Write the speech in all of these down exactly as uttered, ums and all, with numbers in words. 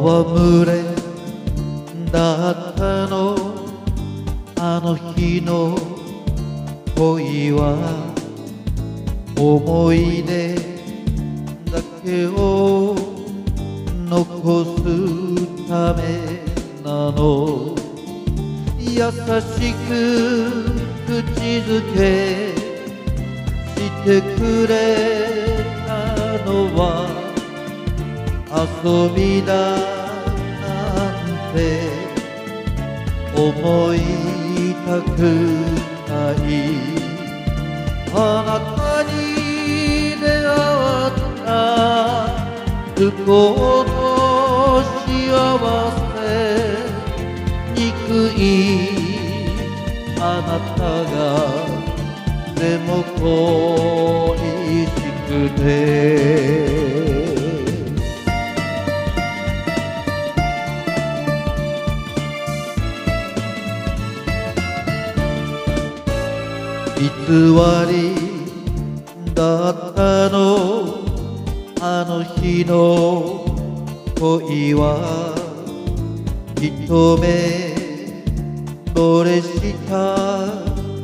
戯れだったのあの日の恋は思い出だけを残すためなの。優しく口づけしてくれたのは遊びだなんて思いたくない。あなたに出会った不幸の幸せ憎いあなたがでも恋しくて偽りだったのあの日の恋は一目惚れした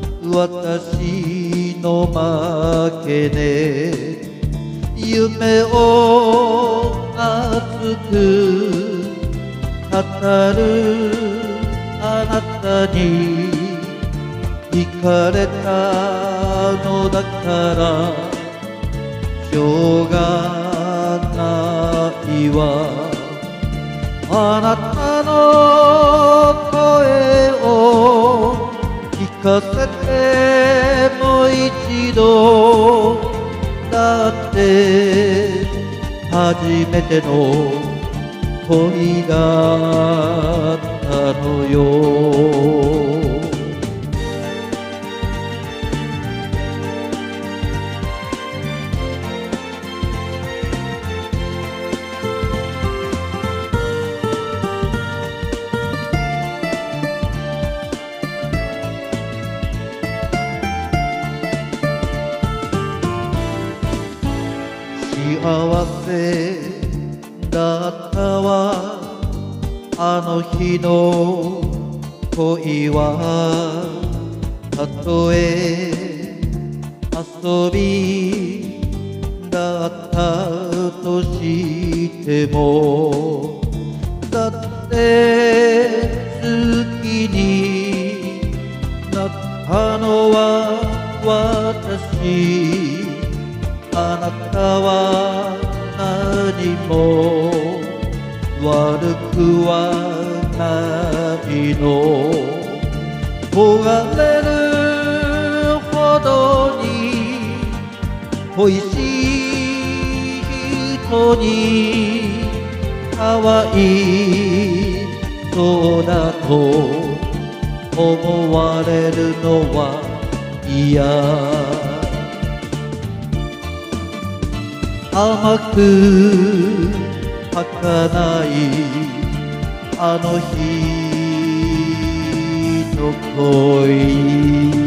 私の負けね。夢を熱く語るあなたに惹かれたのだからしょうがないわ。あなたの声を聞かせてもう一度だって初めての恋だったのよ。幸せだったわあの日の恋は。たとえ遊びだったとしてもだって好きになったのは私。あなたは何も悪くはないの。焦れるほどに恋しい人に可愛いそうだと思われるのは嫌。甘く儚いあの日の恋。